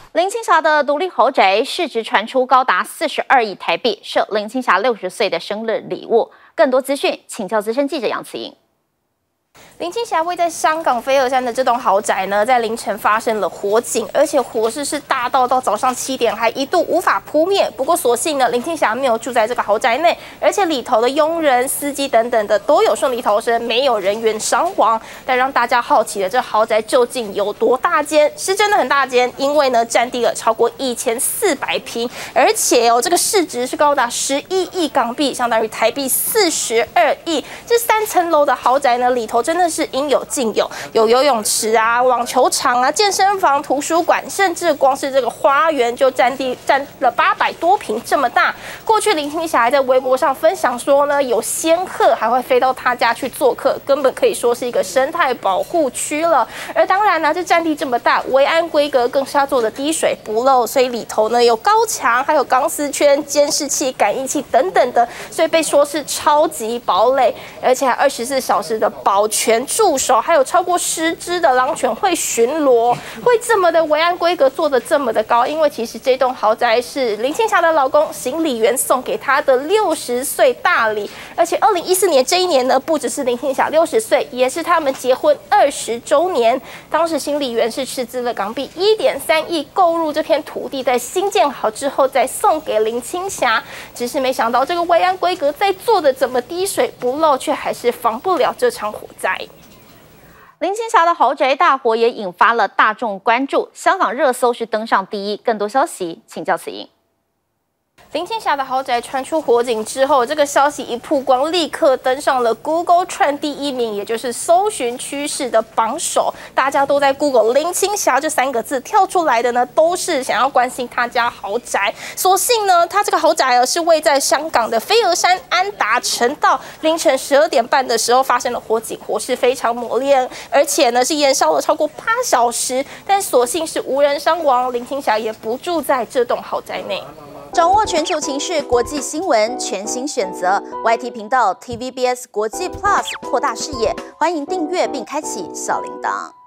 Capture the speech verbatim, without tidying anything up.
林青霞的独立豪宅市值传出高达四十二亿台币，是林青霞六十岁的生日礼物。更多资讯，请教资深记者杨慈莹。 林青霞位在香港飞鹅山的这栋豪宅呢，在凌晨发生了火警，而且火势是大到到早上七点还一度无法扑灭。不过所幸呢，林青霞没有住在这个豪宅内，而且里头的佣人、司机等等的都有顺利逃生，没有人员伤亡。但让大家好奇的，这豪宅究竟有多大间？是真的很大间，因为呢，占地了超过一千四百平，而且哦，这个市值是高达十一亿港币，相当于台币四十二亿。这三层楼的豪宅呢，里头真的 是应有尽有，有游泳池啊、网球场啊、健身房、图书馆，甚至光是这个花园就占地占了八百多平这么大。过去林青霞还在微博上分享说呢，有仙鹤还会飞到她家去做客，根本可以说是一个生态保护区了。而当然呢，这占地这么大，维安规格更是要做的滴水不漏，所以里头呢有高墙，还有钢丝圈、监视器、感应器等等的，所以被说是超级堡垒，而且还二十四小时的保全 驻守，还有超过十只的狼犬会巡逻，会这么的维安规格做的这么的高，因为其实这栋豪宅是林青霞的老公行李员送给她的六十岁大礼，而且二零一四年这一年呢，不只是林青霞六十岁，也是他们结婚二十周年。当时行李员是斥资了港币一点三亿购入这片土地，在新建好之后再送给林青霞，只是没想到这个维安规格在做的怎么滴水不漏，却还是防不了这场火灾。 林青霞的豪宅大火也引发了大众关注，香港热搜是登上第一。更多消息，请教慈莹。 林青霞的豪宅传出火警之后，这个消息一曝光，立刻登上了 Google Trend 第一名，也就是搜寻趋势的榜首。大家都在 Google 林青霞这三个字跳出来的呢，都是想要关心她家豪宅。所幸呢，她这个豪宅是位在香港的飞鹅山安达城道。凌晨十二点半的时候发生了火警，火势非常猛烈，而且呢是延烧了超过八小时，但所幸是无人伤亡。林青霞也不住在这栋豪宅内。 掌握全球情势、国际新闻，全新选择 Y T 频道 T V B S 国际 Plus， 扩大视野。欢迎订阅并开启小铃铛。